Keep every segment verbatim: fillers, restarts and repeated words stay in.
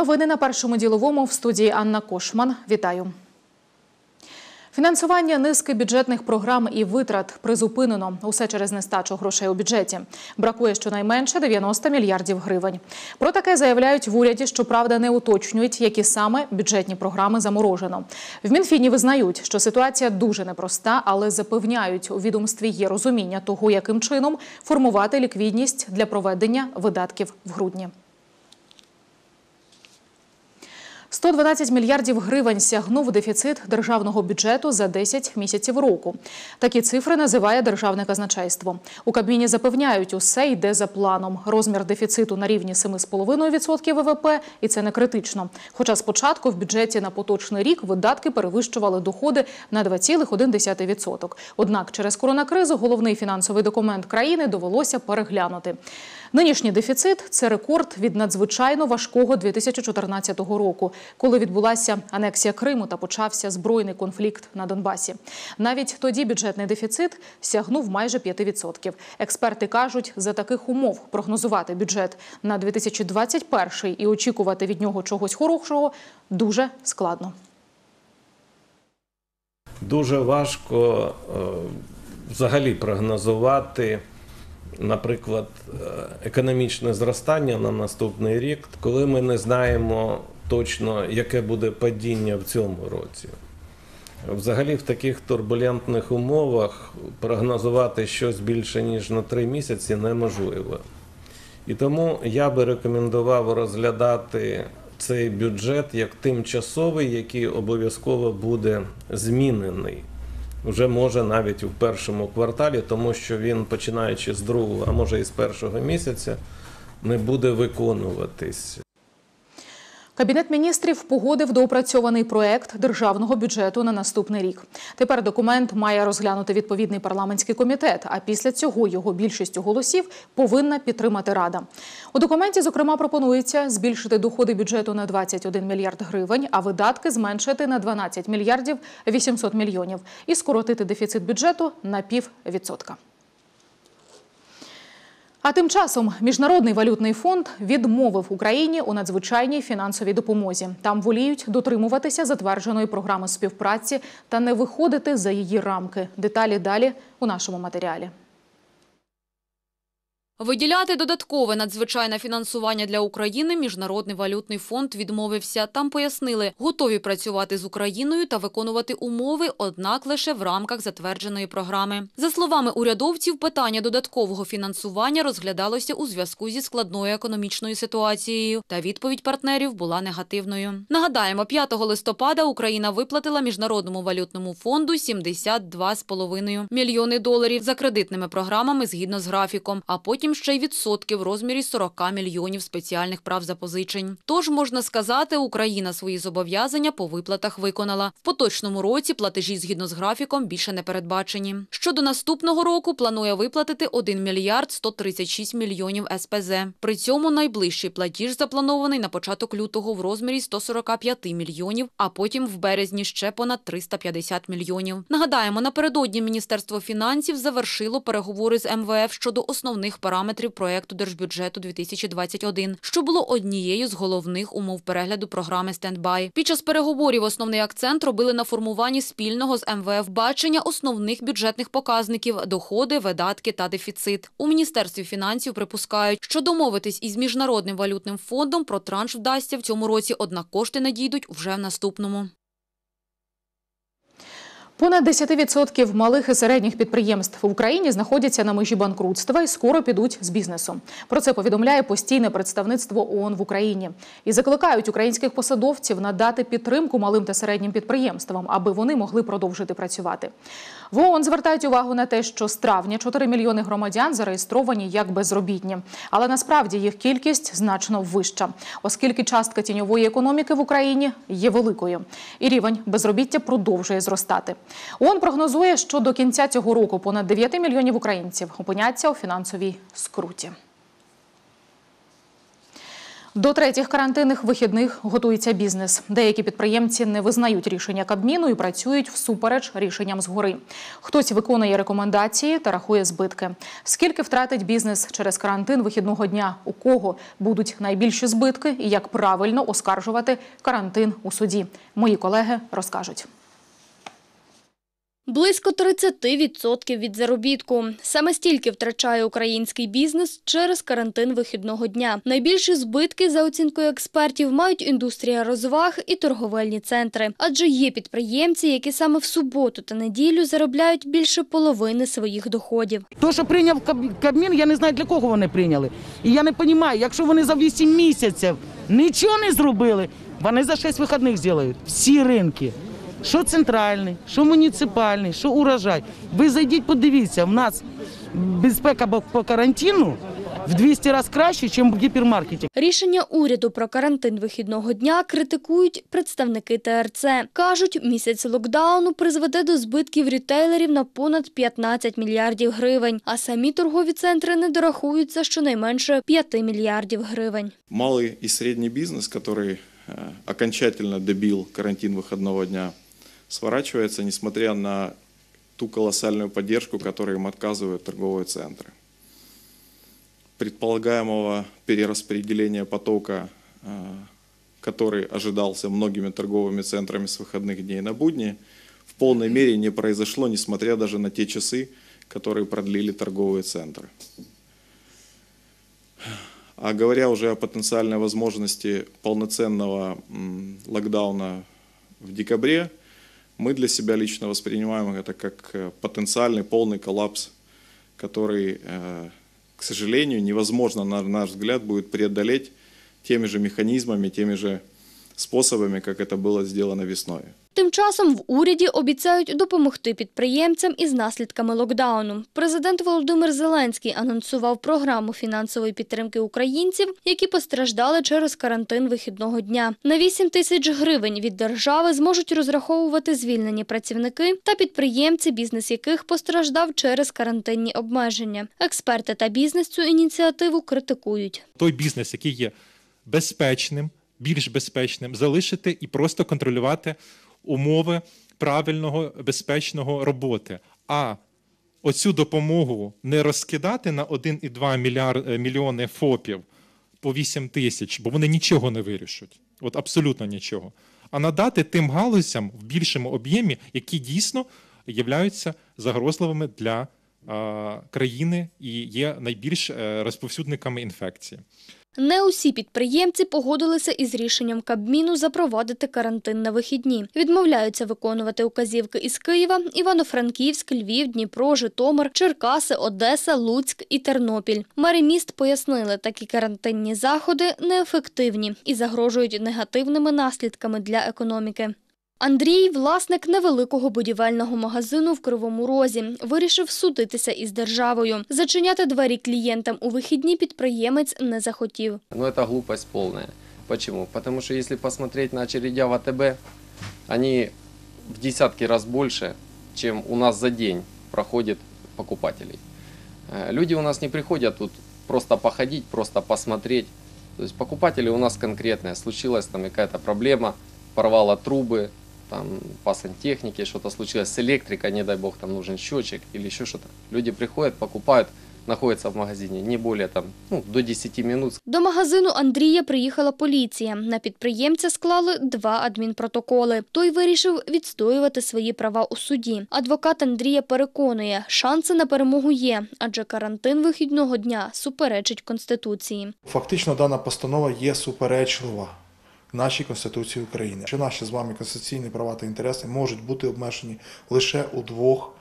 Новини на Першому діловому, в студії Анна Кошман. Вітаю. Фінансування низки бюджетних програм і витрат призупинено. Усе через нестачу грошей у бюджеті. Бракує щонайменше дев'яносто мільярдів гривень. Про таке заявляють в уряді, щоправда, не уточнюють, які саме бюджетні програми заморожено. В Мінфіні визнають, що ситуація дуже непроста, але запевняють, у відомстві є розуміння того, яким чином формувати ліквідність для проведення видатків в грудні. сто дванадцять мільярдів гривень сягнув дефіцит державного бюджету за десять місяців року. Такі цифри називає Державне казначейство. У Кабміні запевняють, усе йде за планом. Розмір дефіциту на рівні сім цілих п'ять десятих відсотка ВВП, і це не критично. Хоча спочатку в бюджеті на поточний рік видатки перевищували доходи на два цілих одна десята відсотка. Однак через коронакризу головний фінансовий документ країни довелося переглянути. Нинішній дефіцит – це рекорд від надзвичайно важкого дві тисячі чотирнадцятого року, коли відбулася анексія Криму та почався збройний конфлікт на Донбасі. Навіть тоді бюджетний дефіцит сягнув майже п'ять відсотків. Експерти кажуть, за таких умов прогнозувати бюджет на дві тисячі двадцять перший і очікувати від нього чогось хорошого дуже складно. Дуже важко е, взагалі прогнозувати, наприклад, економічне зростання на наступний рік, коли ми не знаємо точно, яке буде падіння в цьому році. Взагалі в таких турбулентних умовах прогнозувати щось більше, ніж на три місяці неможливо. І тому я би рекомендував розглядати цей бюджет як тимчасовий, який обов'язково буде змінений. Вже може навіть у першому кварталі, тому що він, починаючи з другого, а може і з першого місяця, не буде виконуватись. Кабінет міністрів погодив доопрацьований проект державного бюджету на наступний рік. Тепер документ має розглянути відповідний парламентський комітет, а після цього його більшістю голосів повинна підтримати Рада. У документі, зокрема, пропонується збільшити доходи бюджету на двадцять один мільярд гривень, а видатки зменшити на дванадцять мільярдів вісімсот мільйонів і скоротити дефіцит бюджету на пів відсотка. А тим часом Міжнародний валютний фонд відмовив Україні у надзвичайній фінансовій допомозі. Там воліють дотримуватися затвердженої програми співпраці та не виходити за її рамки. Деталі далі у нашому матеріалі. Виділяти додаткове надзвичайне фінансування для України Міжнародний валютний фонд відмовився. Там пояснили, готові працювати з Україною та виконувати умови, однак лише в рамках затвердженої програми. За словами урядовців, питання додаткового фінансування розглядалося у зв'язку зі складною економічною ситуацією, та відповідь партнерів була негативною. Нагадаємо, п'ятого листопада Україна виплатила Міжнародному валютному фонду сімдесят два цілих п'ять десятих мільйони доларів за кредитними програмами згідно з графіком, а потім ще й відсотки в розмірі сорок мільйонів спеціальних прав запозичень. Тож, можна сказати, Україна свої зобов'язання по виплатах виконала. В поточному році платежі згідно з графіком більше не передбачені. Щодо наступного року планує виплатити один мільярд сто тридцять шість мільйонів ес пе зе. При цьому найближчий платіж запланований на початок лютого в розмірі сто сорок п'ять мільйонів, а потім в березні ще понад триста п'ятдесят мільйонів. Нагадаємо, напередодні Міністерство фінансів завершило переговори з ем ве еф щодо основних параметрів проєкту Держбюджету дві тисячі двадцять один, що було однією з головних умов перегляду програми «Стендбай». Під час переговорів основний акцент робили на формуванні спільного з ем ве еф бачення основних бюджетних показників – доходи, видатки та дефіцит. У Міністерстві фінансів припускають, що домовитись із Міжнародним валютним фондом про транш вдасться в цьому році, однак кошти надійдуть вже в наступному. Понад десять відсотків малих і середніх підприємств в Україні знаходяться на межі банкрутства і скоро підуть з бізнесу. Про це повідомляє постійне представництво ООН в Україні. І закликають українських посадовців надати підтримку малим та середнім підприємствам, аби вони могли продовжити працювати. В ООН звертають увагу на те, що з травня чотири мільйони громадян зареєстровані як безробітні. Але насправді їх кількість значно вища, оскільки частка тіньової економіки в Україні є великою. І рівень безробіття продовжує зростати. ООН прогнозує, що до кінця цього року понад дев'ять мільйонів українців опиняться у фінансовій скруті. До третіх карантинних вихідних готується бізнес. Деякі підприємці не визнають рішення Кабміну і працюють всупереч рішенням згори. Хтось виконує рекомендації та рахує збитки. Скільки втратить бізнес через карантин вихідного дня? У кого будуть найбільші збитки і як правильно оскаржувати карантин у суді? Мої колеги розкажуть. Близько тридцять відсотків від заробітку. Саме стільки втрачає український бізнес через карантин вихідного дня. Найбільші збитки, за оцінкою експертів, мають індустрія розваг і торговельні центри. Адже є підприємці, які саме в суботу та неділю заробляють більше половини своїх доходів. То, що прийняв Кабмін, я не знаю, для кого вони прийняли. І я не розумію, якщо вони за вісім місяців нічого не зробили, вони за шість вихідних зроблять. Всі ринки. Що центральний, що муніципальний, що урожай. Ви зайдіть, подивіться, в нас безпека по карантину в двісті разів краще, ніж в гіпермаркеті. Рішення уряду про карантин вихідного дня критикують представники Те Ер Це. Кажуть, місяць локдауну призведе до збитків рітейлерів на понад п'ятнадцять мільярдів гривень, а самі торгові центри не дорахуються щонайменше п'ять мільярдів гривень. Малий і середній бізнес, який окончательно добил карантин выходного дня, сворачивается, несмотря на ту колоссальную поддержку, которую им отказывают торговые центры. Предполагаемого перераспределения потока, который ожидался многими торговыми центрами с выходных дней на будни, в полной мере не произошло, несмотря даже на те часы, которые продлили торговые центры. А говоря уже о потенциальной возможности полноценного локдауна в декабре, мы для себя лично воспринимаем это как потенциальный полный коллапс, который, к сожалению, невозможно, на наш взгляд, будет преодолеть теми же механизмами, теми же способами, как это было сделано весной. Тим часом в уряді обіцяють допомогти підприємцям із наслідками локдауну. Президент Володимир Зеленський анонсував програму фінансової підтримки українців, які постраждали через карантин вихідного дня. На вісім тисяч гривень від держави зможуть розраховувати звільнені працівники та підприємці, бізнес яких постраждав через карантинні обмеження. Експерти та бізнес цю ініціативу критикують. Той бізнес, який є безпечним, більш безпечним, залишити і просто контролювати умови правильного, безпечного роботи. А оцю допомогу не розкидати на один і два мільйони ФОПів по вісім тисяч, бо вони нічого не вирішать. От абсолютно нічого. А надати тим галузям в більшому об'ємі, які дійсно являються загрозливими для а, країни і є найбільш розповсюдниками інфекції. Не усі підприємці погодилися із рішенням Кабміну запровадити карантин на вихідні. Відмовляються виконувати указівки із Києва, Івано-Франківськ, Львів, Дніпро, Житомир, Черкаси, Одеса, Луцьк і Тернопіль. Мери міст пояснили, такі карантинні заходи неефективні і загрожують негативними наслідками для економіки. Андрій, власник невеликого будівельного магазину в Кривому Розі, вирішив судитися із державою. Зачиняти двері клієнтам у вихідні підприємець не захотів. Ну, это глупость полная. Почему? Потому что если посмотреть на очередя в А Тэ Бэ, они в десятки раз больше, чем у нас за день проходит покупателей. Люди у нас не приходят тут просто походить, просто посмотреть. То есть покупатели у нас конкретные. Случилась там какая-то проблема, порвала трубы, там по сантехнике что-то случилось с электрикой, не дай бог, там нужен счетчик или еще что-то. Люди приходят, покупают, находятся в магазине не более там, ну, до десяти минут. До магазину Андрія приїхала поліція. На підприємця склали два адмінпротоколи. Той вирішив відстоювати свої права у суді. Адвокат Андрія переконує, шанси на перемогу є, адже карантин вихідного дня суперечить Конституції. Фактично дана постанова є суперечлива нашій Конституції України. Що наші з вами конституційні права та інтереси можуть бути обмежені лише у двох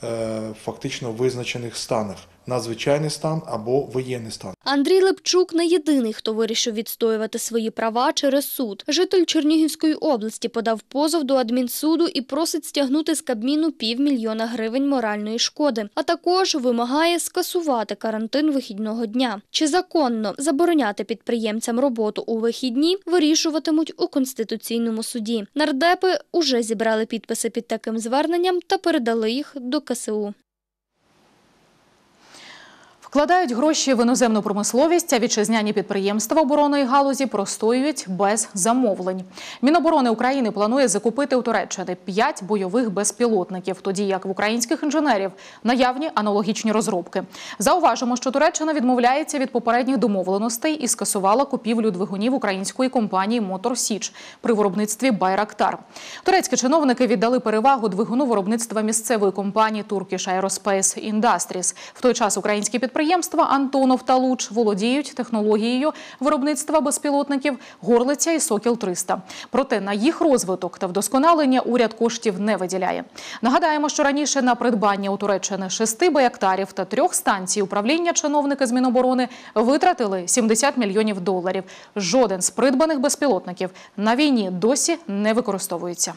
е, фактично визначених станах – надзвичайний стан або воєнний стан. Андрій Лепчук не єдиний, хто вирішив відстоювати свої права через суд. Житель Чернігівської області подав позов до адмінсуду і просить стягнути з Кабміну півмільйона гривень моральної шкоди, а також вимагає скасувати карантин вихідного дня. Чи законно забороняти підприємцям роботу у вихідні, вирішуватимуть у Конституційному суді. Нардепи уже зібрали підписи під таким зверненням та передали їх до Ка Се У. Вкладають гроші в іноземну промисловість, а вітчизняні підприємства оборонної галузі простоюють без замовлень. Міноборони України планує закупити у Туреччини п'ять бойових безпілотників, тоді як в українських інженерів наявні аналогічні розробки. Зауважимо, що Туреччина відмовляється від попередніх домовленостей і скасувала купівлю двигунів української компанії «Мотор Січ» при виробництві «Байрактар». Турецькі чиновники віддали перевагу двигуну виробництва місцевої компанії Turkish Aerospace Industries. В той час українські підприємства Підприємства «Антонов» та «Луч» володіють технологією виробництва безпілотників «Горлиця» і «Сокіл триста». Проте на їх розвиток та вдосконалення уряд коштів не виділяє. Нагадаємо, що раніше на придбання у Туреччини шести «Байрактарів» та трьох станцій управління чиновники з Міноборони витратили сімдесят мільйонів доларів. Жоден з придбаних безпілотників на війні досі не використовується.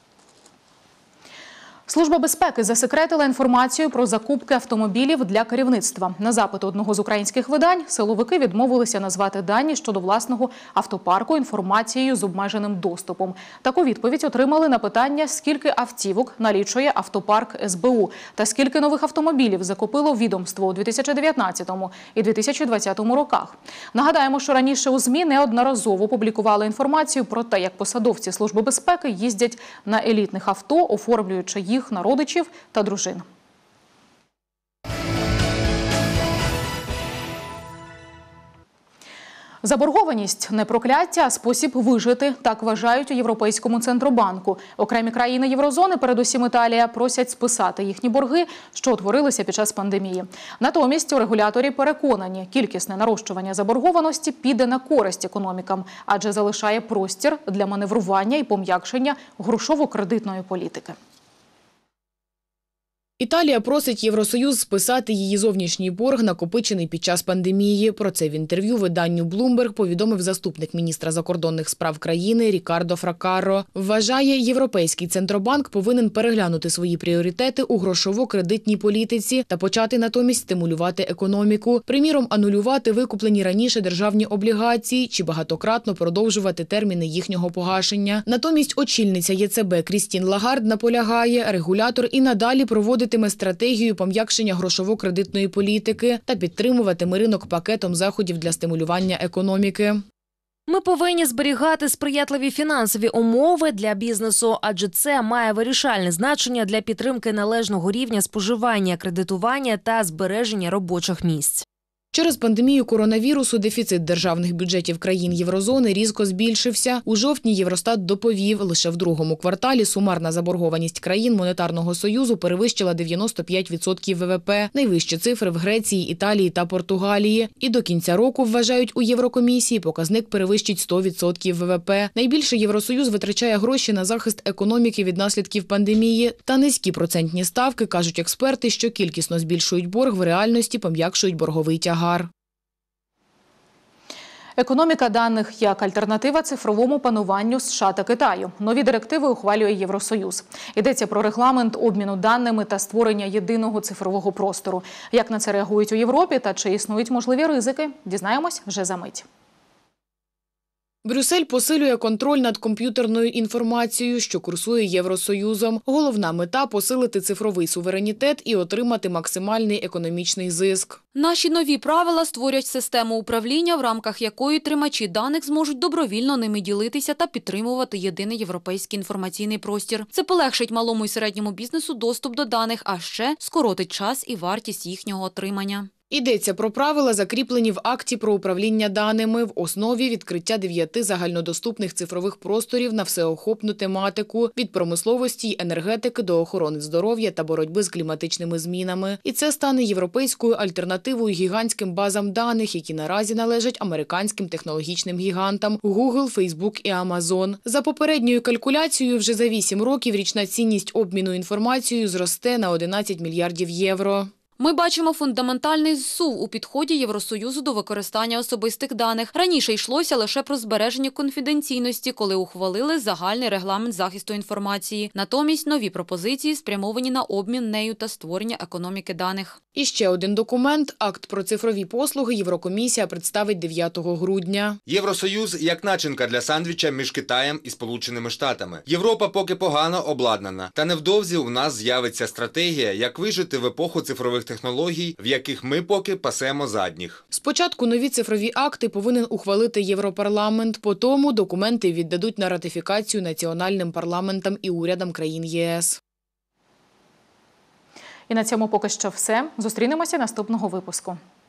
Служба безпеки засекретила інформацію про закупки автомобілів для керівництва. На запит одного з українських видань силовики відмовилися назвати дані щодо власного автопарку інформацією з обмеженим доступом. Таку відповідь отримали на питання, скільки автівок налічує автопарк ес бе у та скільки нових автомобілів закупило відомство у дві тисячі дев'ятнадцятому і дві тисячі двадцятому роках. Нагадаємо, що раніше у ЗМІ неодноразово публікували інформацію про те, як посадовці Служби безпеки їздять на елітних авто, оформлюючи їх на родичів та дружин. Заборгованість – не прокляття, а спосіб вижити. Так вважають у Європейському Центробанку. Окремі країни Єврозони, передусім Італія, просять списати їхні борги, що утворилися під час пандемії. Натомість у регуляторі переконані, кількісне нарощування заборгованості піде на користь економікам, адже залишає простір для маневрування і пом'якшення грошово-кредитної політики. Італія просить Євросоюз списати її зовнішній борг, накопичений під час пандемії. Про це в інтерв'ю виданню Bloomberg повідомив заступник міністра закордонних справ країни Рікардо Фракаро. Вважає, Європейський Центробанк повинен переглянути свої пріоритети у грошово-кредитній політиці та почати натомість стимулювати економіку. Приміром, анулювати викуплені раніше державні облігації чи багатократно продовжувати терміни їхнього погашення. Натомість очільниця є це бе Крістін Лагард наполягає, регулятор і надалі проводить стратегію пом'якшення грошово-кредитної політики та підтримуватиме ринок пакетом заходів для стимулювання економіки. Ми повинні зберігати сприятливі фінансові умови для бізнесу, адже це має вирішальне значення для підтримки належного рівня споживання, кредитування та збереження робочих місць. Через пандемію коронавірусу дефіцит державних бюджетів країн Єврозони різко збільшився. У жовтні Євростат доповів, лише в другому кварталі сумарна заборгованість країн Монетарного Союзу перевищила дев'яносто п'ять відсотків ве ве пе. Найвищі цифри в Греції, Італії та Португалії. І до кінця року, вважають у Єврокомісії, показник перевищить сто відсотків ве ве пе. Найбільше Євросоюз витрачає гроші на захист економіки від наслідків пандемії. Та низькі процентні ставки, кажуть експерти, що кількісно збільшують борг, в реальності пом'якшують борговий тягар. Економіка даних як альтернатива цифровому пануванню США та Китаю. Нові директиви ухвалює Євросоюз. Йдеться про регламент обміну даними та створення єдиного цифрового простору. Як на це реагують у Європі та чи існують можливі ризики, дізнаємось вже за мить. Брюссель посилює контроль над комп'ютерною інформацією, що курсує Євросоюзом. Головна мета – посилити цифровий суверенітет і отримати максимальний економічний зиск. Наші нові правила створять систему управління, в рамках якої тримачі даних зможуть добровільно ними ділитися та підтримувати єдиний європейський інформаційний простір. Це полегшить малому і середньому бізнесу доступ до даних, а ще скоротить час і вартість їхнього отримання. Йдеться про правила, закріплені в акті про управління даними, в основі відкриття дев'яти загальнодоступних цифрових просторів на всеохопну тематику – від промисловості й енергетики до охорони здоров'я та боротьби з кліматичними змінами. І це стане європейською альтернативою гігантським базам даних, які наразі належать американським технологічним гігантам – Google, Facebook і Amazon. За попередньою калькуляцією, вже за вісім років річна цінність обміну інформацією зросте на одинадцять мільярдів євро. Ми бачимо фундаментальний зсув у підході Євросоюзу до використання особистих даних. Раніше йшлося лише про збереження конфіденційності, коли ухвалили загальний регламент захисту інформації. Натомість нові пропозиції спрямовані на обмін нею та створення економіки даних. І ще один документ – акт про цифрові послуги Єврокомісія представить дев'ятого грудня. Євросоюз як начинка для сандвіча між Китаєм і Сполученими Штатами. Європа поки погано обладнана. Та невдовзі у нас з'явиться стратегія, як вижити в епоху цифрових технологій, в яких ми поки пасемо задніх. Спочатку нові цифрові акти повинен ухвалити Європарламент, потім документи віддадуть на ратифікацію національним парламентам і урядам країн ЄС. І на цьому поки що все. Зустрінемося наступного випуску.